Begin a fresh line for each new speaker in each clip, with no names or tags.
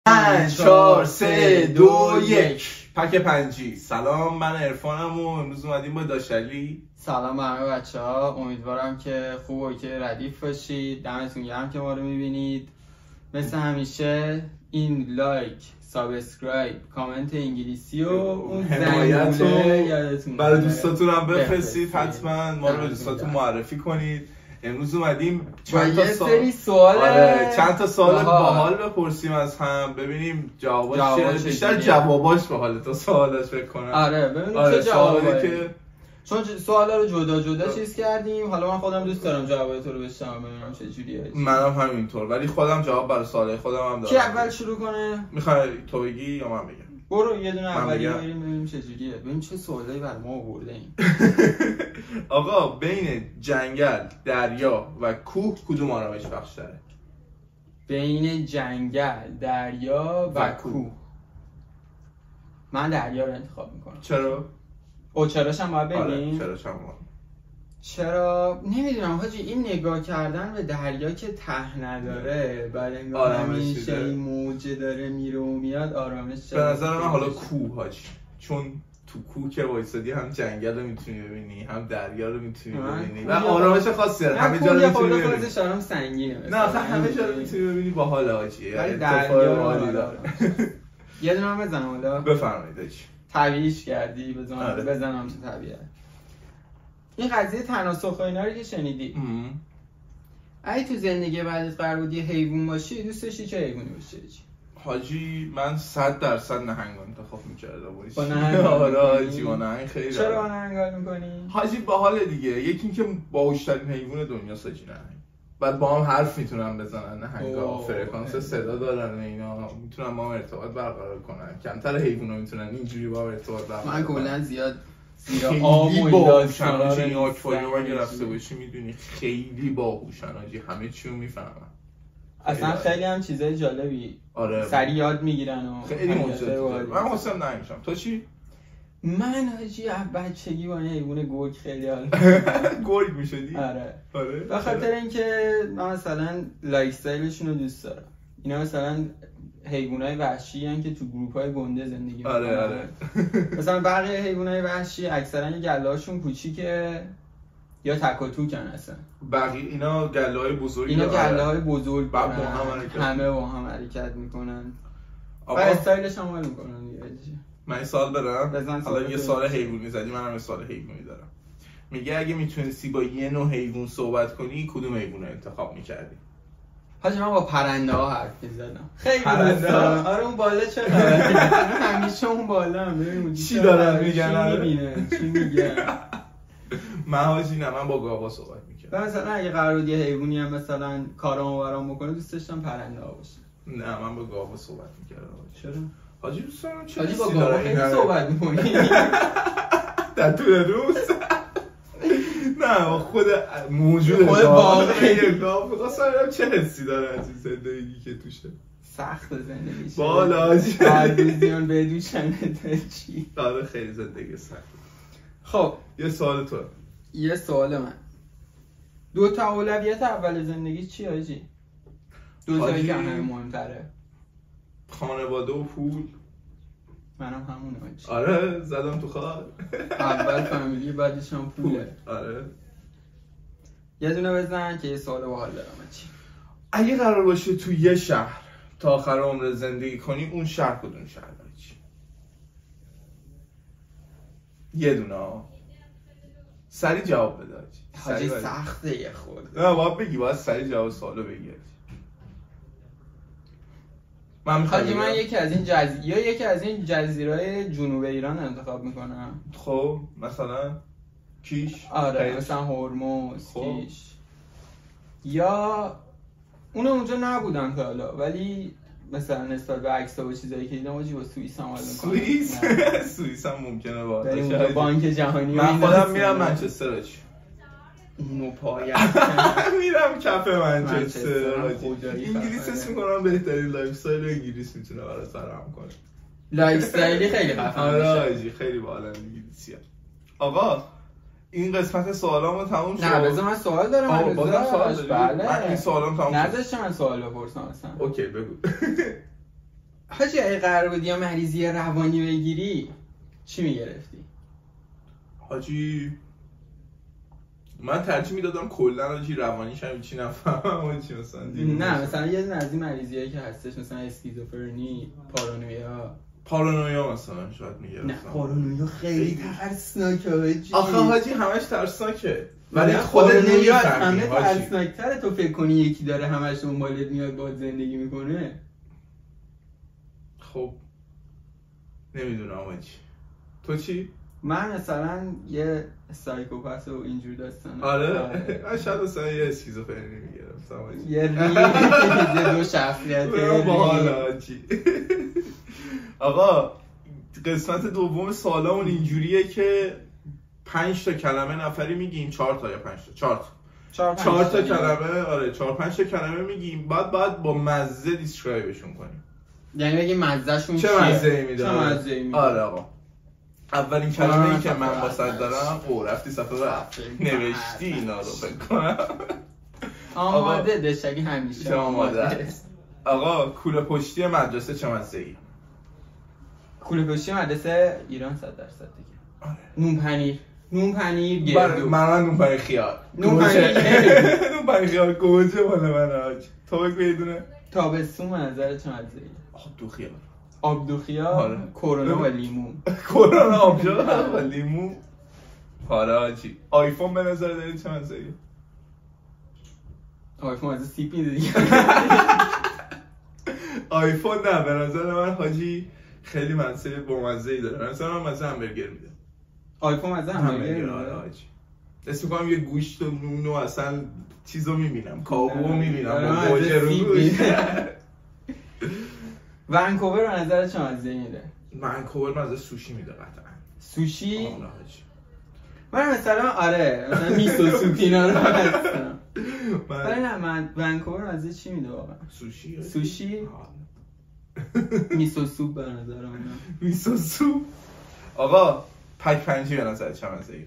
5 4 3 2 1 پک پنجی. سلام، من عرفانم و امروز اومدیم با داشلی.
سلام به همه بچه‌ها، امیدوارم که خوب و که ردیف باشید. دمتون گرم که ما رو میبینید. مثل همیشه این لایک، سابسکرایب، کامنت انگلیسی و اون
حمایت رو
یادتون
برای دوستاتون هم بفرستید. حتما ما رو به دوستاتون معرفی کنید. امروز اومدیم
چند تا سوال
چند تا سوال باحال بپرسیم از هم، ببینیم جواباش بیشتر جواباش باحاله تا سوالاش فکر کنم.
آره ببینیم چه جوابایی
که
چون سوالا رو جدا جدا چیز کردیم. حالا من خودم دوست دارم جوابات رو بشنوم ببینم چه جوریه.
منم همینطور، ولی خودم جواب برای سوالای خودم هم دارم.
کی اول شروع کنه؟
میخوای تو بگی یا من بگم؟
برو یه دونه اولی بریم ببینیم چه جوریه. ببین چه سوالایی برای ما آورده این.
آقا بین جنگل، دریا و کوه کدوم آرامش بخش‌تره؟
بین جنگل، دریا و کوه. من دریا رو انتخاب میکنم.
چرا؟
او چراش هم باید بگیم؟
چراش هم
چرا؟ نمیدونم حاجی، این نگاه کردن به دریا که ته نداره، بعد انگار همیشه این موجه داره میره و میاد، آرامش
به نظر من حالا کوه حاجی، چون تو کوه که وایسادی هم جنگل رو میتونی ببینی هم دریا رو میتونی ببینی و آرامش خاصی داره. همه جا رو میتونی ببینی.
خودش هم سنگینه.
نه همه جا رو میتونی ببینی، باحال حاجی.
دریا داره. یه دونه هم بزنم حالا.
بفرمایید.
طبیعیش کردی بزنم تو طبیعت. این قضیه تناسخ و اینا رو که شنیدی، اگه تو زندگی بعدت قرار بود یه حیوان باشی، دوست داشتی چه حیوانی باشی؟
حاجی من 100% نهنگ انتخاب می‌کردم.
با نهنگ؟
آره حاجی با نهنگ خیلی.
چرا نهنگ می‌کنی؟
حاجی باحال دیگه. یکی اینکه باهوش‌ترین حیوان دنیا ساجی نهنگ. بعد با هم حرف میتونن بزنن، نهنگا فرکانس صدا دارن و اینا، میتونن با هم ارتباط برقرار کنن. کمتر حیونا میتونن اینجوری با هم ارتباط برقرار کنن.
من کلا زیاد آب و
باهوشن. این آکواریوم اگه رفته باشی میدونی خیلی باهوشن حاجی، همه چی رو میفهمن.
اصلا خیلی هم چیزای جالبی سریع یاد میگیرن و
خیلی موجوده. من واسه نمیشم. تو چی؟
من حاجی بچگی با حیوان گرگ خیلی حال
گرگ میشدی؟
آره. به خاطر اینکه من مثلا لایف استایلشون رو دوست دارم. اینا مثلا حیوانای وحشی ان که تو گروه‌های گنده زندگی میکنن.
آره.
مثلا بقیه حیوانای وحشی اکثرا گله‌هاشون کوچیکه یا تک و توکن اصلا.
بقیه اینا گله‌های بزرگ.
اینا گله‌های بزرگ
با
همه با هم حرکت میکنن. و استایلش هم حال میکنن دیگه.
من این سوال برم. حالا یه سوال حیوانی زدی، منم یه سوال حیوانی دارم. میگه اگه میتونستی با یه نوع حیوان صحبت کنی، کدوم حیوان رو انتخاب میکردی؟
حاجی من با پرنده ها حرف میزدم. خیلی پرنده ها. آره اون بالا چه خبره؟ همیشه اون بالا هم ببین
چی دارن میگن،
چی میبینه، چی میگن.
من حاجی نه، من با گاوا صحبت میکردم.
مثلا اگه قرار بود یه حیوانی هم مثلا کارامو برام بکنه، دوست داشتم پرنده ها باشه.
نه من با گاوا صحبت میکردم.
چرا؟
حاجی دوست دارم. چه
حاجی با گاوا خیلی صحبت میکنی؟
در طول روز؟ نه خود موجود
خود واقعی
گاو می‌خواستم چه حسی داره از این زندگی که توشه.
سخت زندگیش
بالا حاجی
آدوزیون بدوشن چی؟
آره خیلی زندگی سخت.
خب
یه سوال تو.
یه سوال من. دو تا اولویت اول زندگی چی حاجی؟ دو تایی که همه مهمتره.
خانواده و پول.
منم همونه حاجی.
آره زدم تو خال.
اول فامیلی بعدش هم پوله.
آره.
یه دونه بزن که یه سوال باحال دارم چی.
اگه قرار باشه تو یه شهر تا آخر عمر زندگی کنی، اون شهر کدوم شهر چی؟ یه دونه سریع جواب بده
حاجی. سخته یه خود.
نه باید بگی، باید سریع جواب سوالو بگی. من
یکی از این جزیره‌های جنوب ایران انتخاب میکنم.
خب مثلا کیش.
آره مثلا هرمز، کیش. یا اونجا نبودم تا حالا، ولی مثلا نسبت به عکس‌ها و چیزایی که دیدم حاجی با سوئیس هم حال میکنم.
سوئیس هم ممکنه باشه.
اونجا بانک جهانی.
من خودم میرم منچستر.
اونو پایت
میرم کف منچستر. انگلیس اسم میکنم بهترین لایف استایل انگلیس میتونه برای فراهم کنه.
لایف استایلی خیلی خفن میشه.
آره خیلی باحال انگلیسیه. آقا این قسمت سوالامو تموم شد.
نه بذار من سوال دارم.
بله. من این سوالام تموم شد.
نذاشتم من سوال بپرسم اصلا.
اوکی بگو.
حاجی اگه قرار بود یا مریضی روانی بگیری چی میگرفتی؟
حاجی من ترجیح میدادم کلا حاجی روانیش هم چی نفهمم چی مثلا
نه مثلا یه دونه از این مریضیایی که هستش مثلا اسکیزوفرنی، پارانویا
مثلا شاید میگرفتم.
نه پارانویا خیلی ترسناکه حاجی.
آخه حاجی همش ترسناکه
ولی خودت نمیاد همه ترسناک‌تره. تو فکر کنی یکی داره همش دنبالت میاد باهات زندگی میکنه.
خب نمیدونم حاجی تو چی؟
من مثلا یه سایکوپت و اینجور داستانا.
آره من شاید مثلا یه اسکیزوفرنی میگرفتم حاجی.
یه دو شخصیت
باحال حاجی. آقا قسمت دوم سوالامون اینجوریه که 5 تا کلمه نفری میگیم 4 تا یا 5 تا 4 تا کلمه آره 4-5 تا کلمه میگیم بعد با مزه دیسکرایبشون کنیم.
یعنی بگیم مزهشون
چه مزه‌ای میده؟ آره آقا اولین کلمه‌ای که من واسط دارم رفتی صفحه نوشتی اینا رو فکر کنم.
آماده دشگی همیشه
آماده است. آقا کوله پشتی مدرسه چه مزه‌ای؟
کوله پشتی مدرسه ایران 100% دیگه. نون پنیر گردو.
من نون پنیر خیار. نون پنیر خیار گوجه مال من آج. تو بگو یه دونه.
تابستون به نظر چه مزه‌ای؟ آب دو خیار. کرونا و لیمو.
کرونا آبجو و لیمو. آره آجی. آیفون به نظر داری چه مزه‌ای؟
آیفون از سیب میده دیگه.
آیفون نه به نظر من حاجی خیلی مزه‌ای داره. مثلا من مزه همبرگر میده.
آیفون مزه همبرگر میده.
حاجی. اسم می‌کنم یه گوشت و نون و اصلا چیزو می‌بینم. کاهو می‌بینم. گوجه رو گوشت.
ونکوور به نظر چه مزه‌ای میده؟
ونکوور مزه سوشی میده قطعا.
سوشی؟ من مثلا میسو سوپ اینا رو هستم. ولی نه من ونکوور مزه چی میده واقعا؟ سوشی؟ میسو سوپ به نظر من.
میسو سوپ. آقا پک پنجی به نظر چه مزه‌ای؟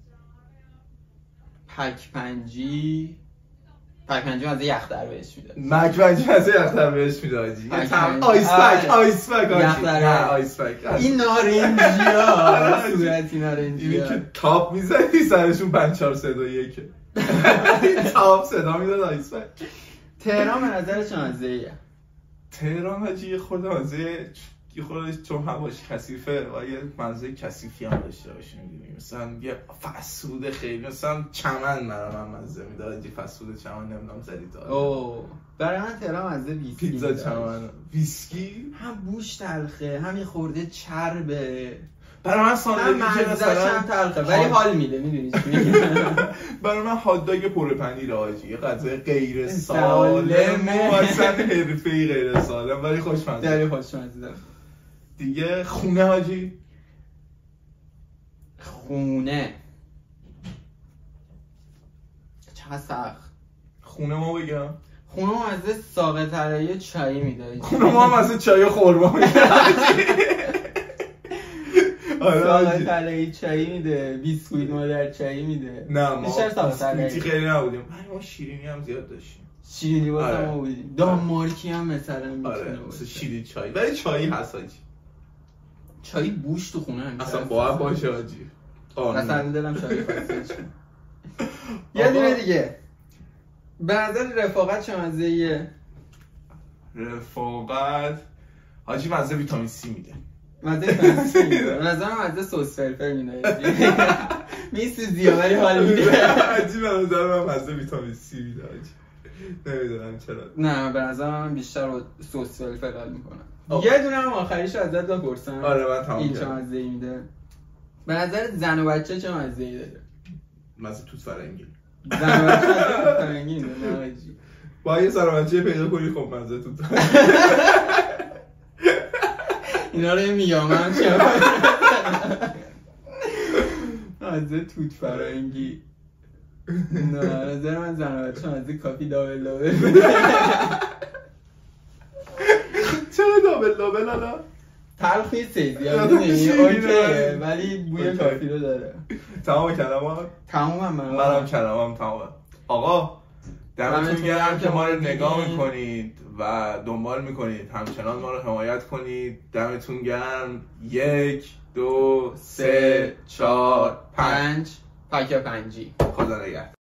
پک پنجی از یخدر بهش میده.
مک پنجی از یخدر بهش میده آجی. آیس پک آیس پک.
این نارنجی‌ها صورتی نارنجی‌ها.
اینی که تاپ میزنی سرشون 5-4 صداییه که تاپ صدا میداد آیس پک.
تهران به نظر چه مزه‌ایه؟
تهران حاجی یه خورده مزه یه خورده چون هواش کثیفه و یه مزه کثیفی هم داشته باشه می‌دونی مثلا یه فسود خیلی مثلا چمن برام مزه میده حاجی فسود چمن نمیدونم زدید
برای من تهران مزه ویسکی
پیتزا چمن ویسکی
هم بوش تلخه هم یه خورده چربه
برای من ساندویچ
مثلا تلخه ولی حال میده میدونی چی میگم.
برای من هات داگ پر پنیر حاجی یه غذای غیر سالم و اصلا حرفه‌ای غیر سالم ولی خوشمزه دیگه. خونه حاجی
خونه چقدر سخت.
خونه ما بگم
خونه ما از ساقه طلایی چایی میده.
خونه ما هم از چای خورما میده.
ساقه طلایی چایی میده. بیسکویت مادر چایی میده.
نه ما بیسکویتی خیلی نبودیم ولی ما شیرینی هم زیاد داشتیم.
شیرینی واسه ما بودیم. دانمارکی هم مثلا
میتونه باشه شیرینی چای ولی چایی هست حاجی.
چای بوش تو خونه هم
اصلا باید باشه حاجی.
مثلا دلم چای خاصه یه دونه دیگه به نظر رفاقت چه مزه‌ایه؟
رفاقت حاجی مزه ویتامین سی میده.
مزه ویتامین سی میده. به نظر مزه سس فلفل میده. میسوزی ولی حال میده.
حاجی به نظر من مزه ویتامین سی میده حاجی. نمیدونم چرا.
نه به نظر من بیشتر با سس فلفل حال میکنم. یه دونه هم آخریشو ازت بپرسم.
آره من تمام
این چه مزه‌ای میده؟ به نظر زن و بچه چه مزه‌ای داره؟
مزه توت فرنگی.
زن و بچه توت فرنگی میده. نه حاجی.
با یه زن و بچه پیدا کنی خب مزه توت.
اینا رو میگم من چه مزه توت فرنگی. نه نظر من زن و بچه مزه کافی دابل
چرا دابل حالا؟
تلخ نیست زیاد اوکیه ولی بوی کافی رو داره.
تمام کلمات؟
تمام منم
کلمام تمام. آقا دمتون گرم که ما رو نگاه میکنید و دنبال میکنید. همچنان ما رو حمایت کنید. دمتون گرم. 1 2 3 4 5
پاکه پنجی.
خدا نگهدار.